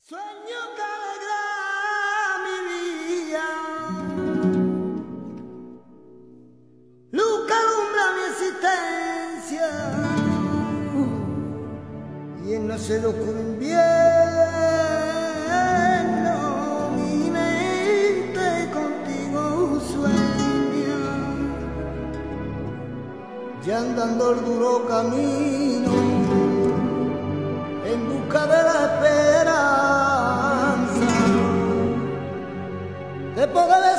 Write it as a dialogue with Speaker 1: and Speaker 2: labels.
Speaker 1: Sueño que alegra mi día, luz que alumbra mi existencia, y en nacer oscuro invierno mi mente contigo sueña, ya andando el duro camino en busca de la esperanza de poder